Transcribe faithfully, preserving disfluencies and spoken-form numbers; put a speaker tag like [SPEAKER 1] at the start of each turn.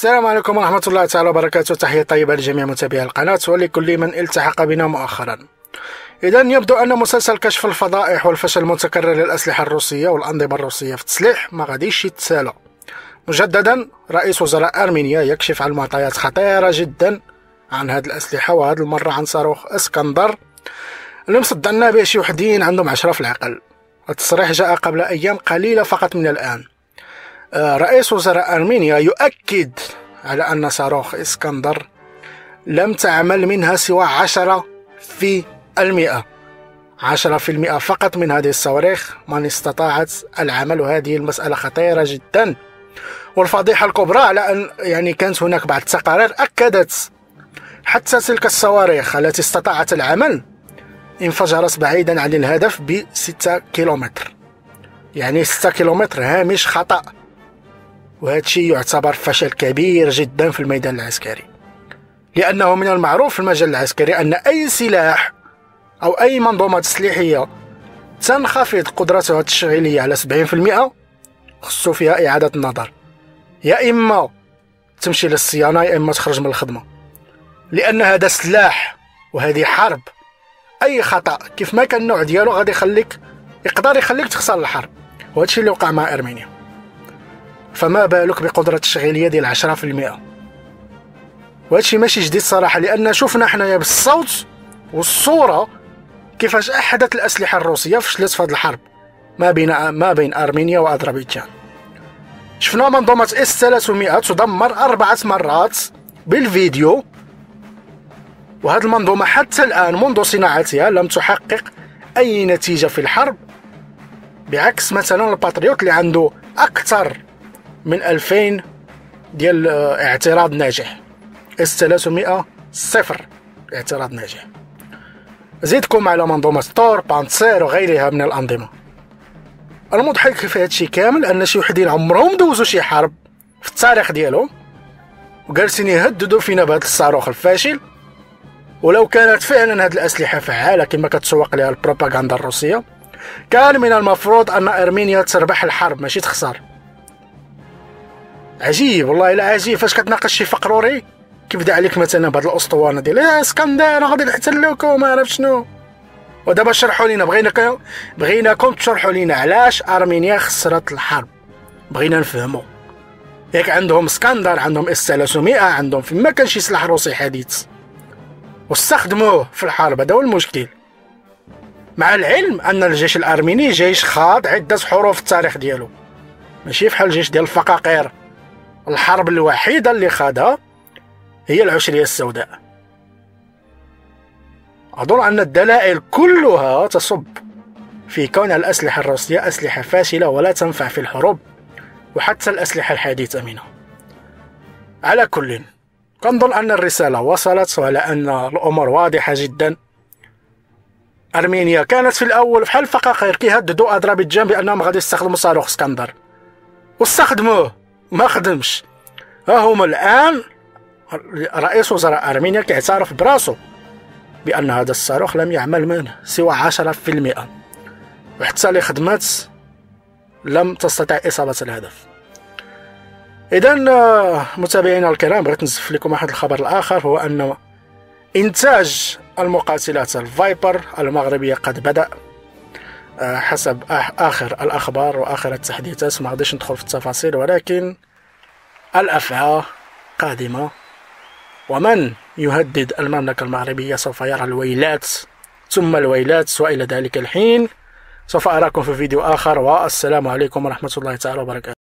[SPEAKER 1] السلام عليكم ورحمة الله تعالى وبركاته. تحية طيبة لجميع متابعي القناة ولكل من التحق بنا مؤخرا. إذا يبدو أن مسلسل كشف الفضائح والفشل المتكرر للأسلحة الروسية والأنظمة الروسية في التسليح ما غاديش يتسالى. مجددا رئيس وزراء أرمينيا يكشف عن معطيات خطيرة جدا عن هذه الأسلحة، وهذه المرة عن صاروخ اسكندر اللي مصدعنا به شي وحدين عندهم عشرة في العقل. التصريح جاء قبل أيام قليلة فقط من الآن. رئيس وزراء أرمينيا يؤكد على أن صاروخ اسكندر لم تعمل منها سوى عشرة في المئة عشرة في المئة فقط من هذه الصواريخ من استطاعت العمل، وهذه المسألة خطيرة جدا. والفضيحة الكبرى على أن يعني كانت هناك بعض التقارير أكدت حتى تلك الصواريخ التي استطاعت العمل انفجرت بعيدا عن الهدف بستة كيلومتر، يعني ستة كيلومتر هامش خطأ، وهذا الشيء يعتبر فشل كبير جدا في الميدان العسكري، لأنه من المعروف في المجال العسكري أن أي سلاح أو أي منظومة تسليحية تنخفض قدرتها التشغيلية على سبعين في المئة خصو فيها إعادة النظر، يا إما تمشي للصيانة يا إما تخرج من الخدمة، لأن هذا سلاح وهذه حرب. أي خطأ كيف ما كان النوع ديالو غادي يخليك يقدر يخليك تخسر الحرب، وهذا الشيء اللي وقع مع أرمينيا. فما بالك بقدرة التشغيلية ديال عشرة في المئة، وهذا الشيء ماشي جديد صراحة، لأن شفنا حنايا بالصوت والصورة كيفاش أحدث الأسلحة الروسية فشلت في هذه الحرب ما بين ما بين أرمينيا وأذربيجان. شفنا منظومة إس ثلاثمئة تدمر أربعة مرات بالفيديو، وهذه المنظومة حتى الآن منذ صناعتها لم تحقق أي نتيجة في الحرب، بعكس مثلا الباتريوت اللي عنده أكثر من ألفين ديال اعتراض ناجح. إس ثلاثمئة صفر اعتراض ناجح. زيدكم على منظومة ثور، بانتسير وغيرها من الأنظمة. المضحك في هذا الشيء كامل أن شي وحدين عمرهم دوزوا شي حرب في التاريخ ديالهم وجالسين يهددوا فينا بهذا الصاروخ الفاشل. ولو كانت فعلا هذه الأسلحة فعالة كما كتسوق لها البروباغندا الروسية، كان من المفروض أن أرمينيا تربح الحرب ماشي تخسر. عجيب والله، لا عجيب فاش كتناقش شي فقروري كيبدا عليك مثلا بهذه الاسطوانه ديال يا اسكندر غادي نحتلوكم ما عرف شنو. ودابا شرحوا لينا، بغيناكم بغيناكم تشرحوا لينا علاش ارمينيا خسرت الحرب، بغينا نفهموا. ياك عندهم اسكندر، عندهم اس ثلاثمئة، عندهم فما كان شي سلاح روسي حديث واستخدموه في الحرب، هذا هو المشكل. مع العلم ان الجيش الارميني جيش خاض عده حروب في التاريخ ديالو، ماشي بحال الجيش ديال الفقاقير. الحرب الوحيده اللي خاضها هي العشرية السوداء. أظن أن الدلائل كلها تصب في كون الأسلحة الروسية أسلحة فاشلة ولا تنفع في الحروب، وحتى الأسلحة الحديثة منها. على كل، كنظن أن الرسالة وصلت، وعلى أن الأمور واضحة جدا. أرمينيا كانت في الأول بحال الفقاقير كيهددوا أذربيجان بأنهم غادي يستخدموا صاروخ اسكندر، واستخدموه ما خدمش. ها هما الآن رئيس وزراء أرمينيا كيعترف براسو بأن هذا الصاروخ لم يعمل منه سوى عشرة في المئة، وحتى اللي خدمت لم تستطع إصابة الهدف. إذا متابعينا الكرام، بغيت نزف لكم واحد الخبر الآخر، هو أن إنتاج المقاتلات الفايبر المغربية قد بدأ حسب آخر الأخبار وآخر التحديثات. ما غاديش ندخل في التفاصيل، ولكن الأفعى قادمة، ومن يهدد المملكة المغربية سوف يرى الويلات ثم الويلات. وإلى ذلك الحين سوف أراكم في فيديو آخر، والسلام عليكم ورحمة الله تعالى وبركاته.